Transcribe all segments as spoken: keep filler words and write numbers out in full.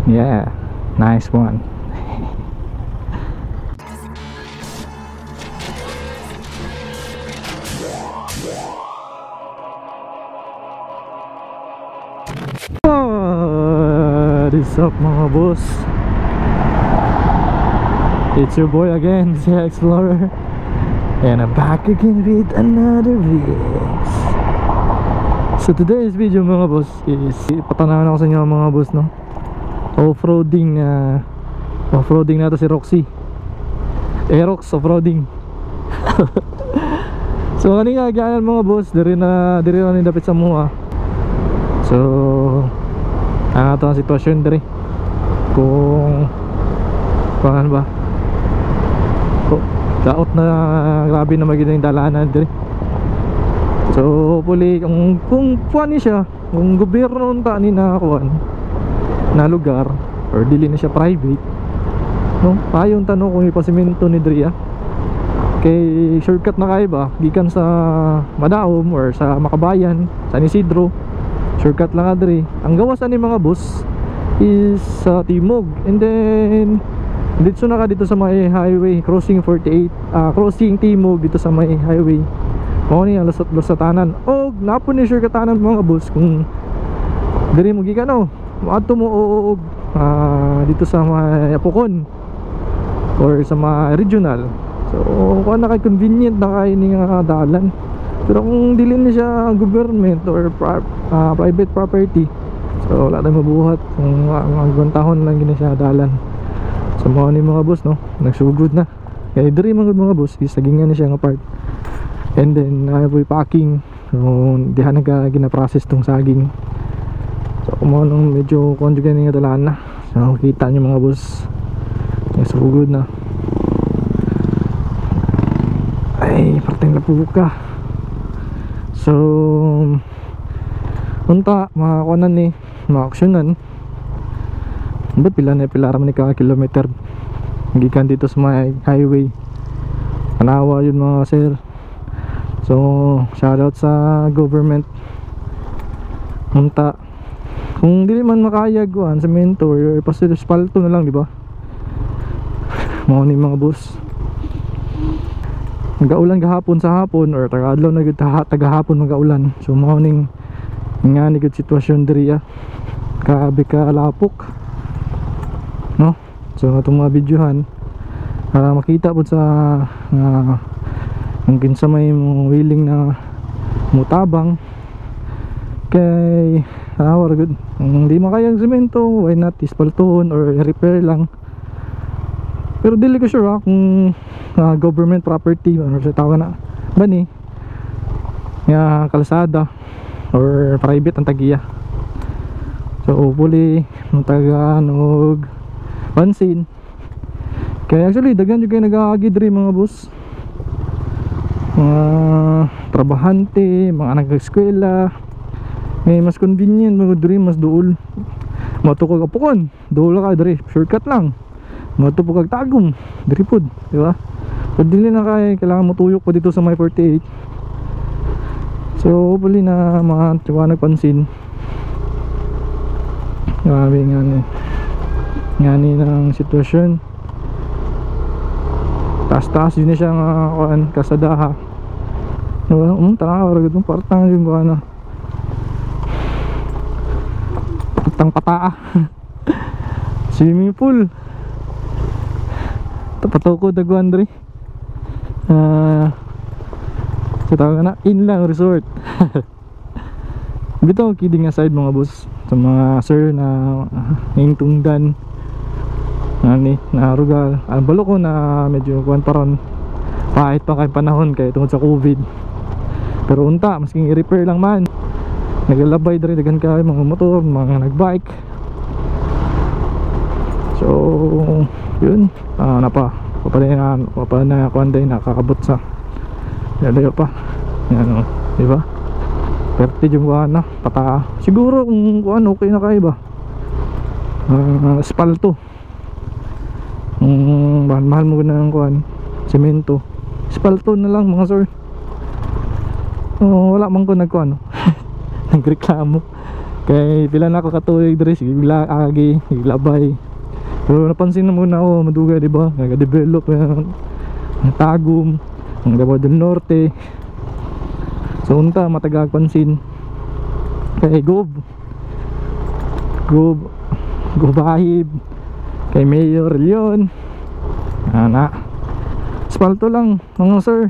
Yeah, nice one. What is up mga boss? It's your boy again, Z Explorer, and I'm back again with another video. So today's video mga boss is patanawan ako sa inyo mga boss, no? Off-roading uh, Off-roading na to si Roxy Aerox Off-roading. So kanina gyanan mga boss, diri na diri na nindapit sa mua. So ano to ang sitwasyon diri, kung paano ba oh, daot na grabe na magiging dalanan diri. So hopefully kung kung puan ni siya, kung gobyerno unta ni nakakuan na lugar or dili na siya private, no, payon tanong kung ipasimento ni Dria kay shortcut na kay ba gikan sa Madaom or sa Makabayan, San Isidro, shortcut lang adri. Ang gawas ani mga boss is sa uh, Timog, and then dito na ka dito sa may highway crossing forty-eight, uh, crossing Timog dito sa may highway mo ni ang lusot lusatanan. O napon ni shortcutanan mga boss kung diri mo gikan no maadto mo og uh, dito sa may Apokon or sa may regional. So kung na kay convenient na kay ni nga dalan. Pero kung dili ni siya government or pri uh, private property, so wala tayong mabuhat kung mga tahon lang gina siya dalan. So mga ni mga boss, no, nagsugod na kaya diri mga mga boss is nagingan na siya nga part. And then uh, boy packing, so diha na ka gina-process tong saging. So kung mga nung medyo conjugate nga dalan na, so kita nyo mga boss nagsugod na. Ay parteng lapuka. So unta makakuanan ni ma-auctionan. Ba't pila na pila raman ni ka kilometer gikan dito sa may highway. Panawa yun mga sir. So shoutout sa government. Unta kung dili man makayag kuan semento or paspalto na lang, di ba? Mao ni mga boss. Magaulan gahapon sa hapon or taga-adlaw na gud tagahapon magaulan. So mao ning nga ni gud sitwasyon diri ah. Kaabi ka lapok, no? So atong mga videohan para makita pud sa uh, ang kinsa may willing na mutabang kay awar gud. Kung di makayang semento, why not ispaltohon or repair lang. Pero dili ko sure ha, kung uh, government property ano sa tawag na ba ni nga kalsada or private ang tagiya. So hopefully matagaan og pansin. Kaya actually daghan jud kay nag-aagi diri mga boss, mga trabahante, mga nag-eskwela. May mas convenient mga diri, mas duol matukog Apokon, duol ka diri, shortcut lang. Matupog kag Tagum, diri pod, di ba? So dili na kay kailangan mo tuyok pa dito sa may forty-eight. So hopefully na mga tiwanag pansin. Grabe nga ni nga ni ng sitwasyon. Taas-taas yun na siya nga kuan kasadaha. No, um tanaw ra gud partang yung ba na. Patang pataa. Swimming pool. Patukod na Guandre. Uh, so tawag na inland resort. Bitaw kidding aside mga boss, sa mga sir na uh, ningtungdan nani na rugal ang balo ko na medyo kuan paron pahit pa kay panahon kay tungod sa COVID. Pero unta masking i-repair lang man, naglalabay diri dagan kay mga motor, mga nagbike. So yun, ah, napa papalingan papa na kuanday nakakabot sa dadayo pa yan o, di ba? thirty yung buwan na pata siguro kung kuan okay na kayo ba, uh, espalto um, mahal, mahal mo na ng kuan semento, espalto na lang mga sir. Uh, wala man ko nagkuan no? Nagreklamo Kay pila na ako katuig diri sige gila agi giglabay. Pero napansin na muna ako madugay di ba? Nag-develop yung Tagum, ang Davao del Norte. So unta matagag pansin. Kay Gob. Gob Gobahib. Kay Mayor Leon. Ana. Espalto lang mga sir.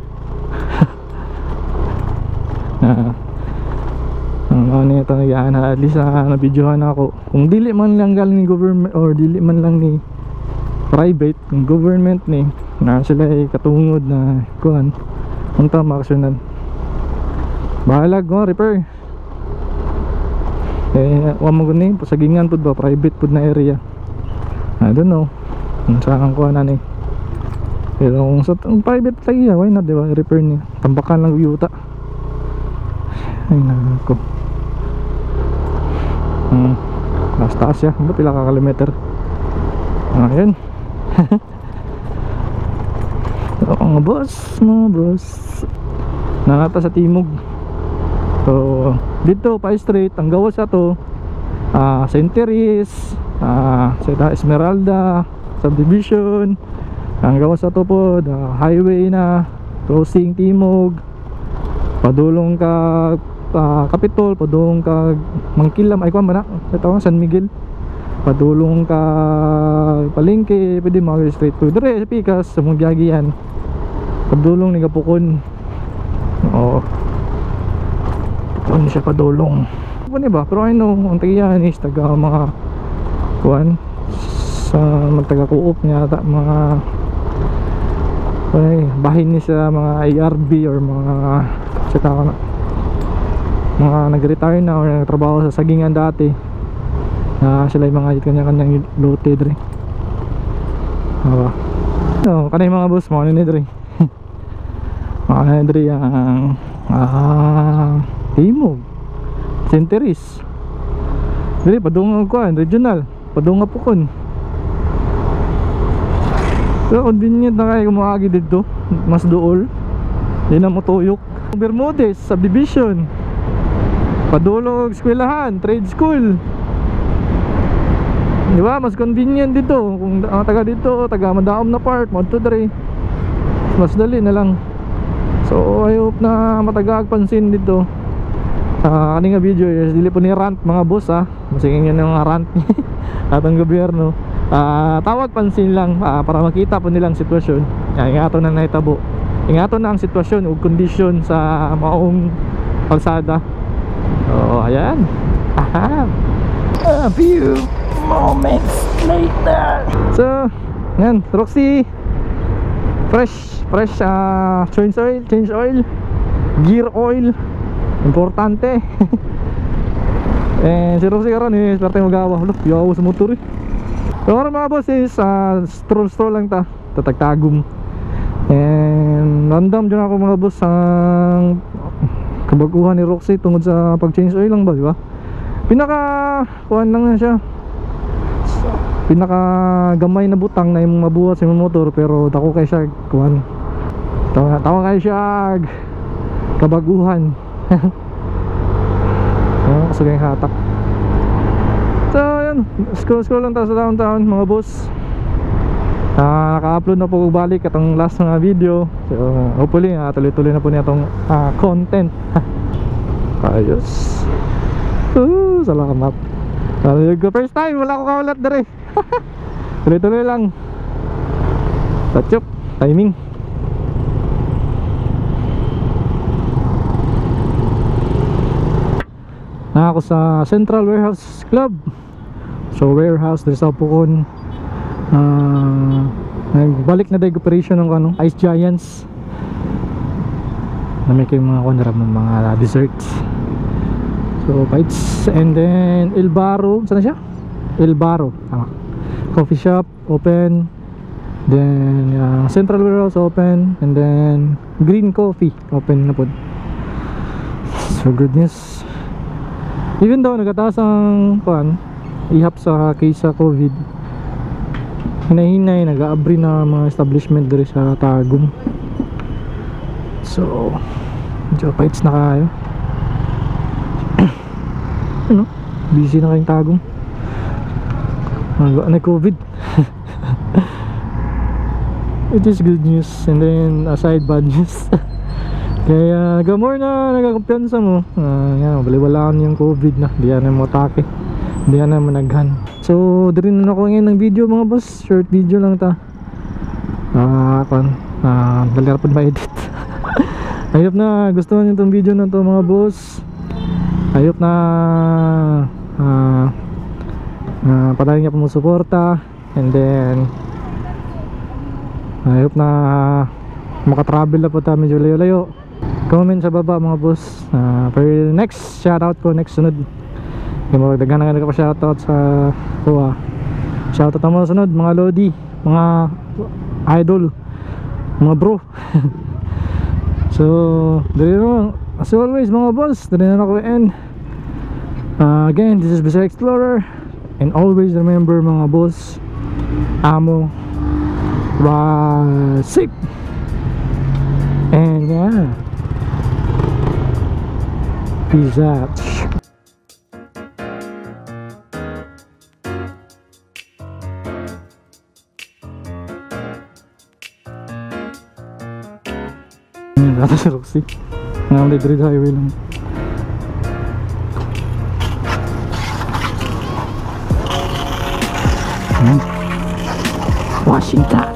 Ah. Ang ano ito yan, at least uh, nabidyohan ako. Kung dili man lang galing ni government or dili man lang ni private, yung government ni na sila ay katungod na kuhan unta makasyunan bahalag ko repair eh wala mo gani pasagingan pud ba private pud na area. I don't know kung saan kuhan na ni pero kung sa private lagi why not diba repair ni tambakan lang yuta ay nako. Hmm. Taas taas ya. Ano pila ka kilometer? Ayun. So, mga boss, mga boss. Nangata sa timog. So, dito pa straight ang gawa sa to. Ah, uh, Saint Teresa, ah, uh, Esmeralda subdivision. Ang gawa sa to po, the highway na crossing timog. Padulong ka Uh, Kapitol, padulong ka Mangkilam, ay kuwan ba na? Ito, San Miguel. Padulong ka Palengke, pwede mag straight to dire sa Pikas, sa Mungyagi yan. Padulong ni Gapukon. Oo. Kuwan siya padulong. Kuwan ba? Pero I know, ang tagiyan is taga mga kuwan sa magtaga kuop niya ata mga ay, bahin niya sa mga I R B or mga sa na mga nag-retire na o nagtrabaho sa sagingan dati na uh, sila yung mga kanya-kanyang lote dre. Okay. So, kanay mga boss mga nini dre mga nini dre ang ah, Timog Saint Teresa dre padunga ko regional padunga po kon. So convenient na kayo kumakaagi dito mas dool di na mo tuyok. Bermudez subdivision padulong eskwelahan, trade school. Di ba? Mas convenient dito. Kung uh, taga dito, taga Madaom na part, Monto Dre. Mas dali na lang. So, I hope na matagag pansin dito. Uh, kaning nga video, yes, dili po ni rant mga boss ha. Masingin yun yung rant at ang gobyerno. Uh, tawag pansin lang uh, para makita po nilang sitwasyon. Yan, ingato na naitabo. Ingato na ang sitwasyon o kondisyon sa maong kalsada. Oh, ayan. Aha. A few moments later. So, yan, Roxy. Fresh, fresh uh, change oil, change oil, gear oil. Importante. Eh, si Roxy karon eh, swerte magawa. Look, yaw sa motor eh. So, karon mga boss is uh, stroll stroll lang ta. Tatagtagum. And random dyan ako mga boss ang kabaguhan ni Roxy tungod sa pag-change oil lang ba, di ba? Pinaka kuhan lang na siya. Pinaka gamay na butang na yung mabuhat sa motor pero dako kay siya kuhan. Tawa, tawa kay siya kabaguhan. Oh, kasi yung hatak. So, yun, scroll scroll lang tayo sa downtown mga boss. Uh, naka-upload na po balik itong last na video. So hopefully uh, tuloy-tuloy na po niya itong uh, content. Ayos. uh, Salamat uh, first time wala ko kaulat dere. Tuloy-tuloy lang. Tatchop timing. Na ako sa Central Warehouse Club. So warehouse dere sa Pukon. Uh, nagbalik na dahil operation ng ano, Ice Giants. Namay kayo mga kondra mga desserts. So bites. And then El Barro, saan na siya? El Barro, tama. Coffee shop open. Then uh, Central Warehouse open. And then Green Coffee open na po. So good news. Even though nagataas ang pan ihap sa case sa COVID, hinahinay, nag-aabri na mga establishment dito sa Tagum. So medyo fights na kayo. Ano? Busy na kayong tagong. Ano, COVID. It is good news. And then aside bad news. Kaya the more na nagkakumpiyansa mo, uh, yan, baliwalaan yung COVID na. Di yan na mo atake. Di yan na managhan. So dirin na ako ngayon ng video mga boss. Short video lang ta. Ah, uh, kan. Ah, uh, dalirapan ma-edit. I hope na gustuhan niyo tong video na to mga boss. I hope na uh, uh, palagi niya po mo suporta. And then I hope na makatravel na po tayo medyo layo-layo. Comment sa baba mga boss uh, for next shoutout ko, next sunod. Yung mga daghan na ka pa shoutout sa kuha. Shoutout ang mga sunod, mga lodi, mga idol, mga bro. So dali naman, as always mga boss, dali na ako end. uh, Again, this is Bisaya Explorer. And always remember mga boss, amo was safe. And yeah, peace out. Yan, rata sa Roxy. Ngayon ulit rin sa highway lang. Hmm. Washington.